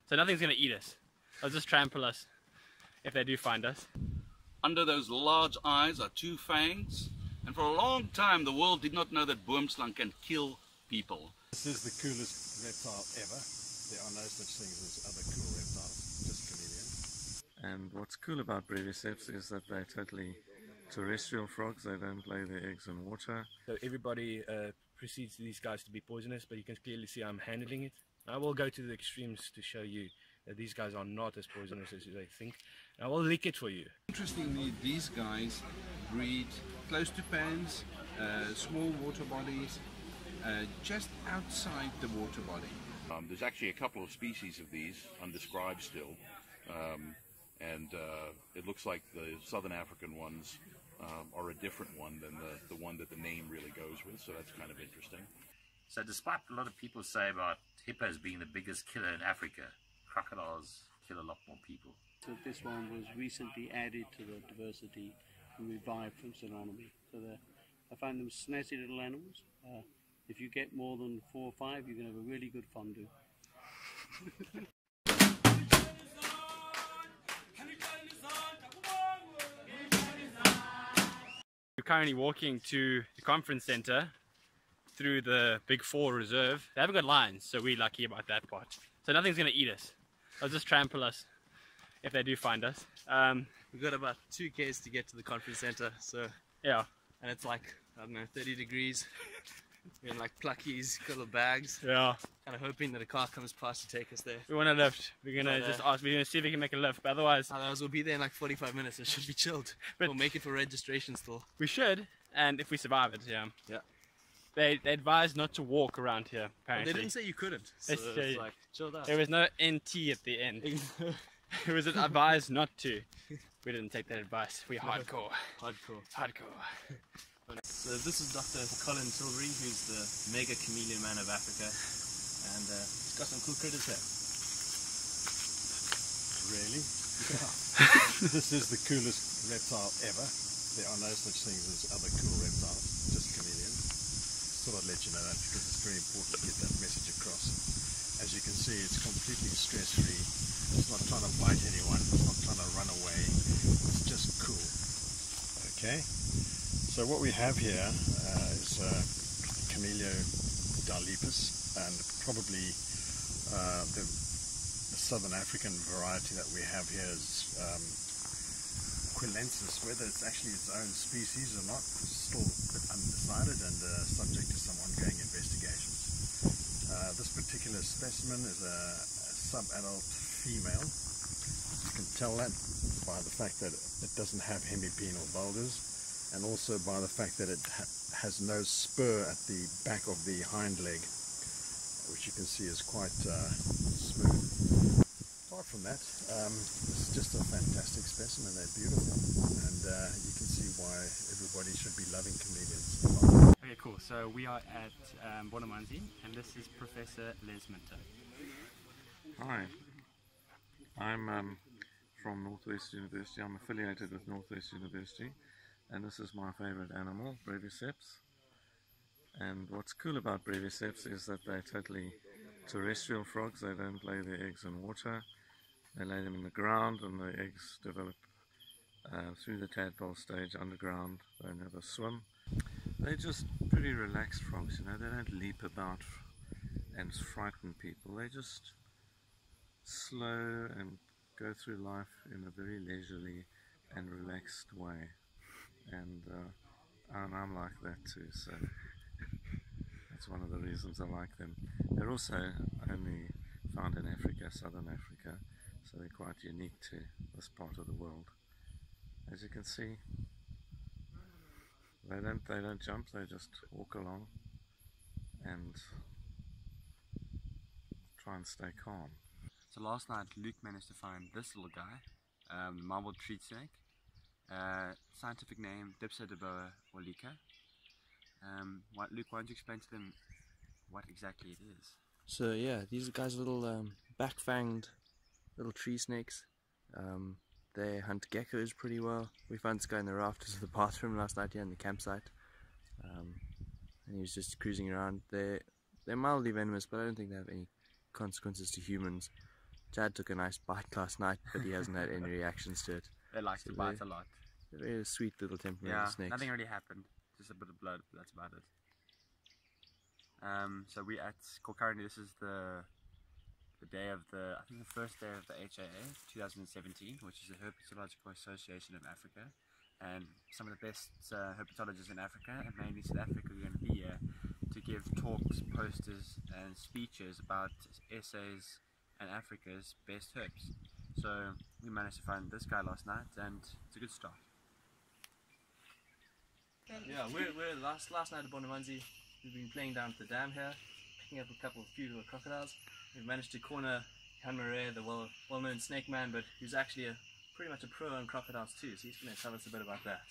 So nothing's going to eat us. They'll just trample us if they do find us. Under those large eyes are two fangs, and for a long time the world did not know that boomslang can kill people. This is the coolest reptile ever. There are no such things as other cool reptiles, just chameleons. And what's cool about breviceps is that they're totally terrestrial frogs. They don't lay their eggs in water. So everybody perceives these guys to be poisonous, but you can clearly see I'm handling it. I will go to the extremes to show you that these guys are not as poisonous as they think. I will lick it for you. Interestingly, these guys breed close to pans, small water bodies, just outside the water body. There's actually a couple of species of these, undescribed still, and it looks like the southern African ones are a different one than the one that the name really goes with, so that's kind of interesting. So despite a lot of people say about hippos being the biggest killer in Africa, crocodiles kill a lot more people. So this one was recently added to the diversity and revived from synonymy. So I find them snazzy little animals. If you get more than 4 or 5, you're going to have a really good fondue. We're currently walking to the conference center through the Big 4 reserve. They haven't got lines, so we're lucky about that part. So nothing's going to eat us. They'll just trample us if they do find us. We've got about 2 k's to get to the conference center, so yeah, and it's like, I don't know, 30 degrees. We're in like pluckies, couple of bags. Yeah. Kind of hoping that a car comes past to take us there. We want a lift. We're gonna just ask. We're gonna see if we can make a lift. But otherwise we'll be there in like 45 minutes. It should be chilled. But we'll make it for registration still. We should, and if we survive it, yeah. Yeah. They advised not to walk around here. Apparently. Well, they didn't say you couldn't. So it's like chilled out. There was no NT at the end. It was advised not to. We didn't take that advice. We're hardcore. Hardcore. So this is Dr. Colin Tilbury, who's the mega chameleon man of Africa, and he's got some cool critters here. Really? Yeah. This is the coolest reptile ever. There are no such things as other cool reptiles, just chameleons. Thought I'd let you know that because it's very important to get that message across. As you can see, it's completely stress-free. It's not trying to bite anyone, it's not trying to run away. It's just cool. Okay? So what we have here is Camellia dilepus, and probably the southern African variety that we have here is Quilensis. Whether it's actually its own species or not is still a bit undecided and subject to some ongoing investigations. This particular specimen is a sub-adult female. You can tell that by the fact that it doesn't have hemipenal boulders, and also by the fact that it has no spur at the back of the hind leg, which you can see is quite smooth. Apart from that, it's just a fantastic specimen. They're beautiful, and you can see why everybody should be loving chameleons. Okay, cool. So we are at Bonamanzi, and this is Professor Les Minter. Hi, I'm from Northwest University. I'm affiliated with Northwest University. And this is my favorite animal, breviceps. And what's cool about breviceps is that they're totally terrestrial frogs. They don't lay their eggs in water. They lay them in the ground, and the eggs develop through the tadpole stage underground. They never swim. They're just pretty relaxed frogs, you know. They don't leap about and frighten people. They just slow and go through life in a very leisurely and relaxed way. And I'm like that too, so that's one of the reasons I like them. They're also only found in Africa, southern Africa, so they're quite unique to this part of the world. As you can see, they don't jump, they just walk along and try and stay calm. So last night Luke managed to find this little guy, the marbled tree snake. Scientific name Dipsodoboa orlica. Luke, why don't you explain to them what exactly it is? So yeah, these guys are little back-fanged little tree snakes. They hunt geckos pretty well. We found this guy in the rafters of the bathroom last night here in the campsite, and he was just cruising around. They're mildly venomous, but I don't think they have any consequences to humans. Chad took a nice bite last night, but he hasn't had any reactions to it. They like to bite a lot. They're very sweet little temperamental Yeah, snakes. nothing really happened. Just a bit of blood, but that's about it. So we at currently this is the day of I think the first day of the HAA 2017, which is the Herpetological Association of Africa, and some of the best herpetologists in Africa, and mainly South Africa, are going to be here to give talks, posters and speeches about SA's and Africa's best herps. So we managed to find this guy last night, and it's a good start. Yeah, we're last night at Bonamanzi. We've been playing down at the dam here, picking up a few little crocodiles. We've managed to corner Hluhluwe, the well-known snake man, but who's actually pretty much a pro on crocodiles too, so he's going to tell us a bit about that.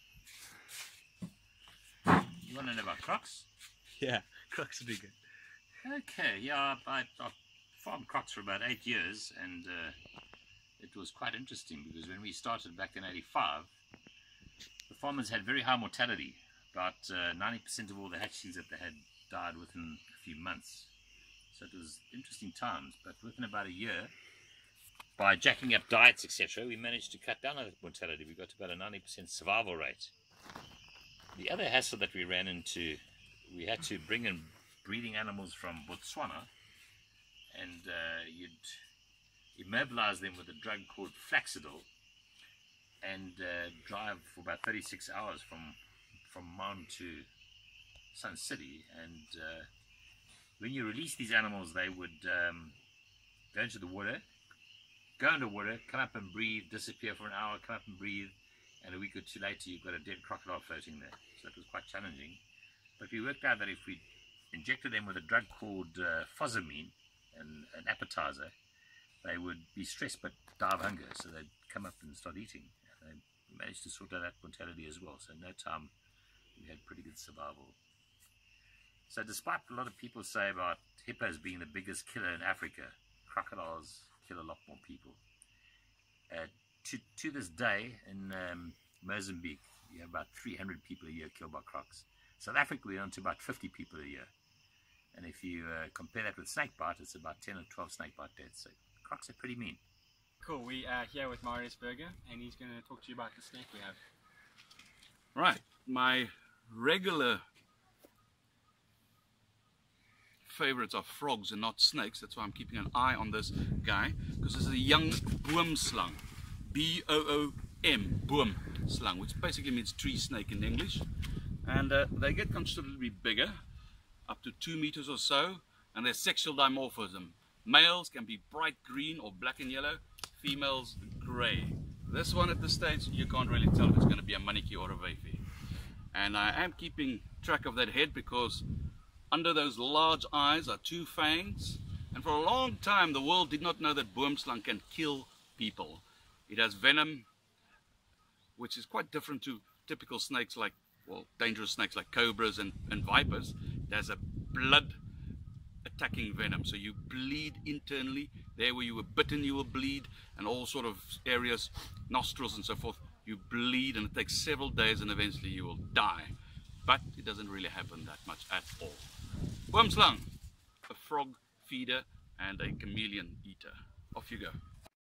You want to know about crocs? Yeah, crocs would be good. Okay, yeah, I farmed crocs for about 8 years, and it was quite interesting because when we started back in '85, the farmers had very high mortality. About 90% of all the hatchlings that they had died within a few months. So it was interesting times, but within about a year, by jacking up diets, etc., we managed to cut down on that mortality. We got to about a 90% survival rate. The other hassle that we ran into, we had to bring in breeding animals from Botswana, and you'd immobilize them with a drug called flaxidol, and drive for about 36 hours from Mount to Sun City, and when you release these animals, they would go into the water, go underwater, come up and breathe, disappear for an hour, come up and breathe, and a week or two later you've got a dead crocodile floating there. So it was quite challenging. But we worked out that if we injected them with a drug called fosamine, an appetizer, they would be stressed but die of hunger, so they'd come up and start eating. And we managed to sort out that mortality as well, so in no time we had pretty good survival. So despite a lot of people say about hippos being the biggest killer in Africa, crocodiles kill a lot more people. To this day in Mozambique, you have about 300 people a year killed by crocs. South Africa, we're on to about 50 people a year. And if you compare that with snakebite, it's about 10 or 12 snakebite deaths. So crocs are pretty mean. Cool, we are here with Marius Berger, and he's going to talk to you about the snake we have. Right, my regular favorites are frogs and not snakes. That's why I'm keeping an eye on this guy, because this is a young boomslang, B-O-O-M, boomslang, which basically means tree snake in English. And they get considerably bigger, up to 2 meters or so, and their sexual dimorphism. Males can be bright green or black and yellow, females grey. This one at this stage, you can't really tell if it's going to be a maniki or a wavy. And I am keeping track of that head because under those large eyes are 2 fangs, and for a long time the world did not know that boomslang can kill people. It has venom, which is quite different to typical snakes like, well, dangerous snakes like cobras and vipers. It has a blood attacking venom, so you bleed internally. There where you were bitten you will bleed, and all sort of areas, nostrils and so forth, you bleed, and it takes several days and eventually you will die. But it doesn't really happen that much at all. Boomslang, a frog feeder and a chameleon eater. Off you go.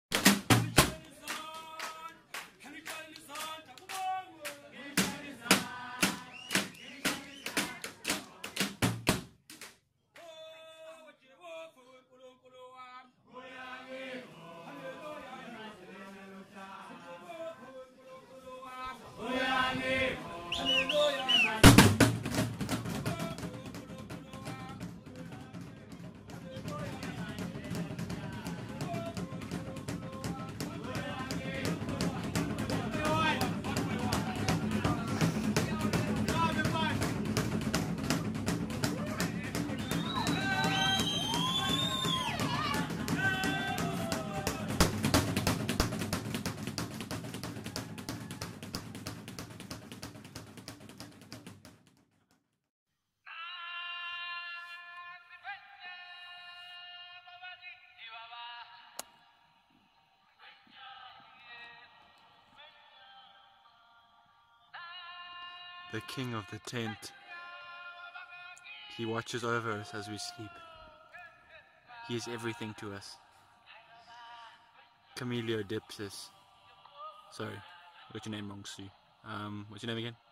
The king of the tent. He watches over us as we sleep. He is everything to us. Cameliodipsis. Sorry, I got your name wrong, Sue. What's your name again?